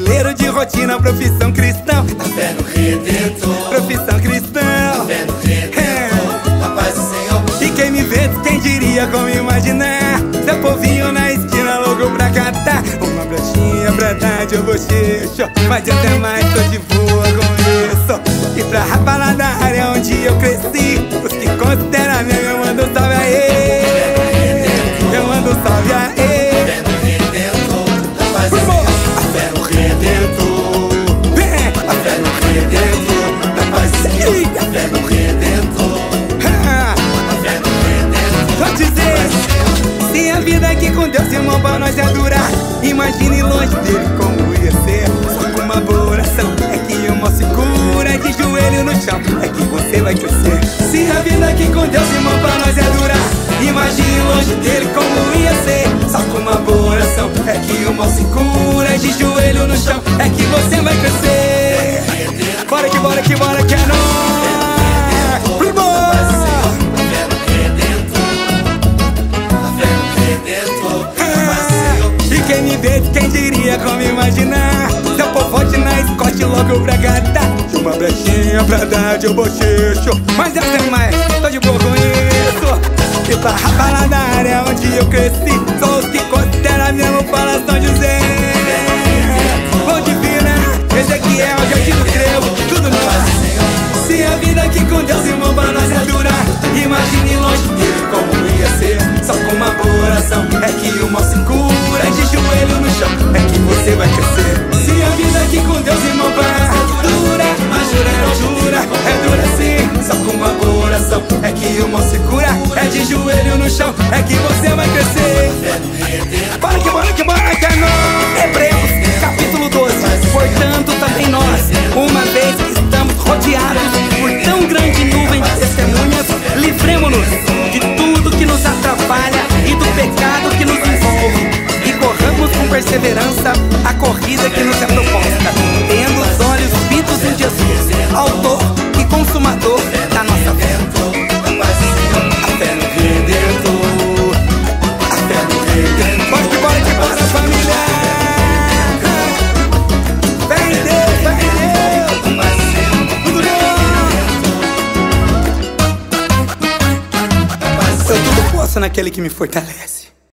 brasileiro de rotina, profissão cristã. A fé no Redentor, Profissão cristã. a fé no Redentor, a paz do Senhor. E quem me vê, quem diria, como imaginar? Seu povinho na esquina, louco pra catar uma brechinha pra dar de bochecho. Mas até mais, tô de boa com isso. E pra rapar da área onde eu cresci, os que consideram mesmo, eu mando salve a ele. Eu mando salve a ele. A fé no Redentor, a fé no Redentor, a paz do Senhor. A fé no Redentor, a fé no Redentor. Vou dizer, se a vida aqui com Deus, irmão, pra nós é durar, imagine longe dele como ia ser. Só com uma boa oração é que o mal se cura. De joelho no chão é que você vai crescer. Se a vida aqui com Deus, irmão, pra nós é durar, imagine longe dele como ia ser. Só com uma boa oração é que o mal se cura. De joelho no chão é que você vai crescer. Bora que bora que bora que é nóis. Primo! E quem me vê, quem diria, como imaginar? Seu povote na Scott logo pra gatar uma brechinha pra dar de bochecho. Mas eu sei mais, tô de boa com isso. E pra rapar da área onde eu cresci, sou os que consideram mesmo para São José. Ponte Fina, Ezequiel, Jardim do Trevo, tudo nós. Se a vida aqui com Deus, irmão, pra nós é durar, imagine longe dele como ia ser. Só com uma boa oração é que o mal se cura. De joelho no chão é que você vai crescer. Se a vida aqui com Deus, irmão, pra nós é dura, mas jura, é dura sim. Só com uma boa oração é que o mal se cura. É de joelho no chão é que você vai crescer. Bora que bora que bora que é nóis. Hebreus, capítulo 12. Portanto também nós, uma vez que estamos rodeados por tão grande nuvem de testemunhas, livremo-nos de tudo que nos atrapalha e do pecado que nos envolve, e corramos com perseverança a corrida que nos é proposta, tendo os olhos fitos em Jesus, autor e consumador da nossa fé. A fé no Redentor, a fé no Redentor. Bora que bora, família! Vem Deus, tudo bom! Eu tudo posso naquele que me fortalece.